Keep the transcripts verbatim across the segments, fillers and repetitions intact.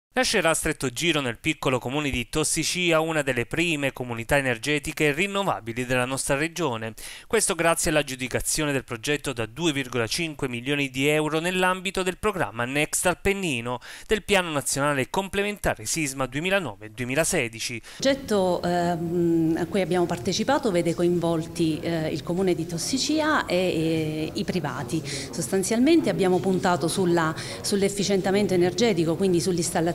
Nascerà a stretto giro nel piccolo comune di Tossicia, una delle prime comunità energetiche rinnovabili della nostra regione. Questo grazie all'aggiudicazione del progetto da due virgola cinque milioni di euro nell'ambito del programma Next Appennino del Piano Nazionale Complementare Sisma duemilanove duemilasedici. Il progetto ehm, a cui abbiamo partecipato vede coinvolti eh, il comune di Tossicia e, e i privati. Sostanzialmente abbiamo puntato sulla, sull'efficientamento energetico, quindi sull'installazione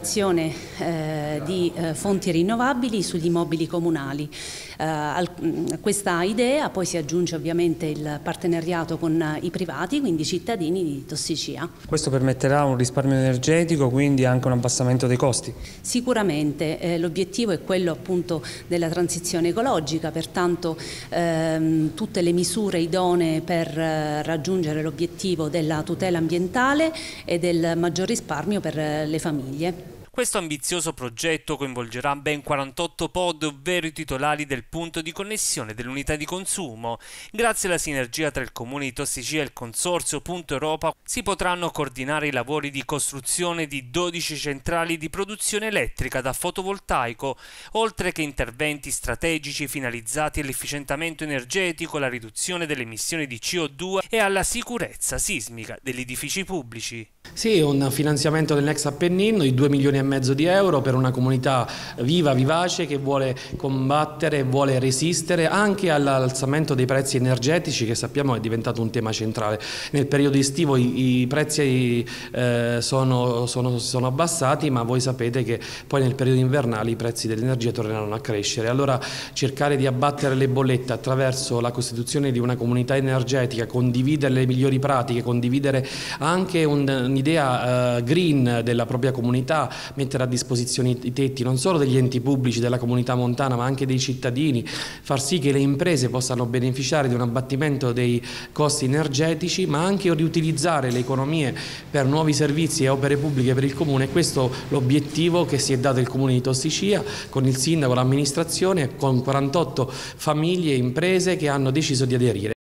Eh, di eh, fonti rinnovabili sugli immobili comunali. Eh, a questa idea poi si aggiunge ovviamente il partenariato con i privati, quindi i cittadini di Tossicia. Questo permetterà un risparmio energetico, quindi anche un abbassamento dei costi? Sicuramente, eh, l'obiettivo è quello appunto della transizione ecologica, pertanto ehm, tutte le misure idonee per eh, raggiungere l'obiettivo della tutela ambientale e del maggior risparmio per eh, le famiglie. Questo ambizioso progetto coinvolgerà ben quarantotto pod, ovvero i titolari del punto di connessione dell'unità di consumo. Grazie alla sinergia tra il Comune di Tossicia e il Consorzio Punto Europa si potranno coordinare i lavori di costruzione di dodici centrali di produzione elettrica da fotovoltaico, oltre che interventi strategici finalizzati all'efficientamento energetico, alla riduzione delle emissioni di C O due e alla sicurezza sismica degli edifici pubblici. Sì, un finanziamento del Next Appennino di due milioni e mezzo di euro per una comunità viva, vivace, che vuole combattere e vuole resistere anche all'alzamento dei prezzi energetici, che sappiamo è diventato un tema centrale. Nel periodo estivo i, i prezzi eh, sono, sono, sono abbassati, ma voi sapete che poi nel periodo invernale i prezzi dell'energia torneranno a crescere. Allora cercare di abbattere le bollette attraverso la costituzione di una comunità energetica, condividere le migliori pratiche, condividere anche un un'idea uh, green della propria comunità, mettere a disposizione i tetti non solo degli enti pubblici, della comunità montana, ma anche dei cittadini, far sì che le imprese possano beneficiare di un abbattimento dei costi energetici, ma anche riutilizzare le economie per nuovi servizi e opere pubbliche per il comune. Questo è l'obiettivo che si è dato il comune di Tossicia con il sindaco, l'amministrazione, con quarantotto famiglie e imprese che hanno deciso di aderire.